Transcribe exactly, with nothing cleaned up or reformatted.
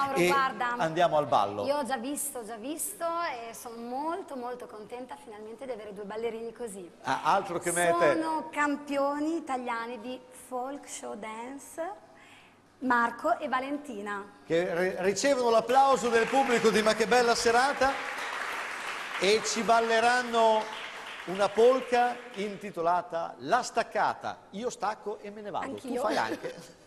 Mauro, e guarda, andiamo al ballo. io ho già visto, ho già visto e sono molto molto contenta finalmente di avere due ballerini così. Ah, altro che mete. Sono campioni italiani di folk show dance, Marco e Valentina. Che ricevono l'applauso del pubblico di Ma che bella serata e ci balleranno una polka intitolata La staccata. Io stacco e me ne vado. Anch'io. Tu fai anche.